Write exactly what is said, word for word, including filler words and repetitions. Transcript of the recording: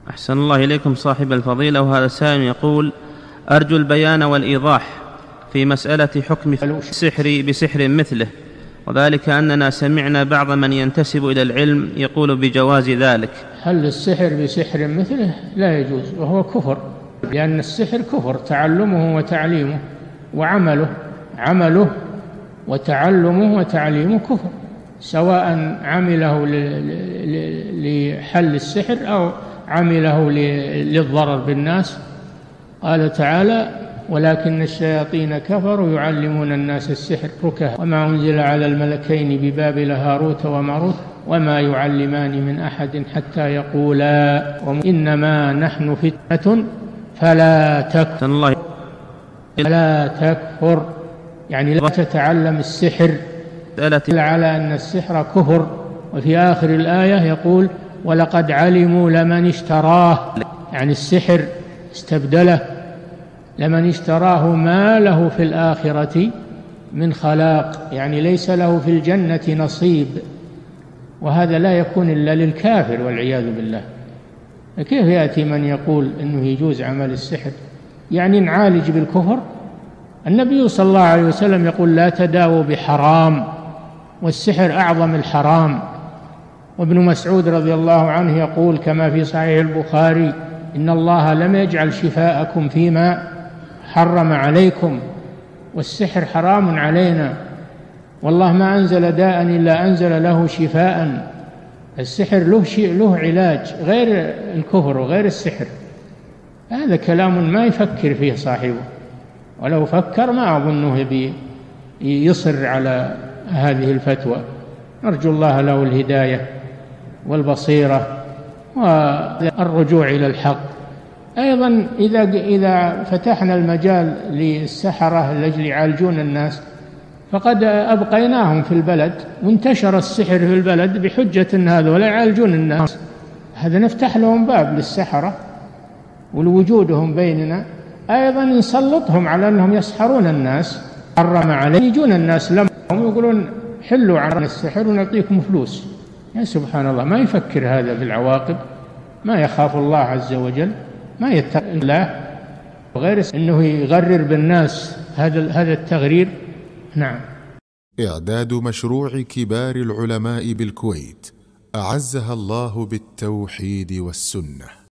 أحسن الله إليكم صاحب الفضيلة. وهذا سائل يقول: أرجو البيان والإيضاح في مسألة حكم السحر بسحر مثله، وذلك أننا سمعنا بعض من ينتسب إلى العلم يقول بجواز ذلك. هل السحر بسحر مثله؟ لا يجوز، وهو كفر، لأن السحر كفر، تعلمه وتعليمه وعمله عمله وتعلمه وتعليمه كفر، سواء عمله لحل السحر أو عمله للضرر بالناس. قال تعالى: ولكن الشياطين كفروا يعلمون الناس السحر كهف وما أنزل على الملكين ببابل هاروت وماروت وما يعلمان من أحد حتى يقولا إنما نحن فتنة فلا تكفر فلا تكفر، يعني لا تتعلم السحر، على أن السحر كفر. وفي آخر الآية يقول: ولقد علموا لمن اشتراه، يعني السحر استبدله، لمن اشتراه ما له في الآخرة من خلاق، يعني ليس له في الجنة نصيب، وهذا لا يكون إلا للكافر والعياذ بالله. كيف يأتي من يقول إنه يجوز عمل السحر يعني نعالج بالكفر؟ النبي صلى الله عليه وسلم يقول: لا تداووا بحرام، والسحر أعظم الحرام. وابن مسعود رضي الله عنه يقول كما في صحيح البخاري: إن الله لم يجعل شفاءكم فيما حرم عليكم، والسحر حرام علينا، والله ما أنزل داء إلا أنزل له شفاء. السحر له شيء، له علاج غير الكفر وغير السحر. هذا كلام ما يفكر فيه صاحبه، ولو فكر ما أظنه يصر على هذه الفتوى. نرجو الله له الهداية والبصيرة والرجوع إلى الحق. أيضا إذا إذا فتحنا المجال للسحرة لأجل يعالجون الناس، فقد أبقيناهم في البلد وانتشر السحر في البلد بحجة أن هذولا يعالجون الناس، هذا نفتح لهم باب للسحرة ولوجودهم بيننا. أيضا نسلطهم على أنهم يسحرون الناس، حرم عليهم، يجون الناس لهم يقولون حلوا عن السحر ونعطيكم فلوس. يا سبحان الله، ما يفكر هذا بالعواقب، ما يخاف الله عز وجل، ما يتقي الله، وغير أنه يغرر بالناس هذا هذا التغرير. نعم. إعداد مشروع كبار العلماء بالكويت أعزها الله بالتوحيد والسنة.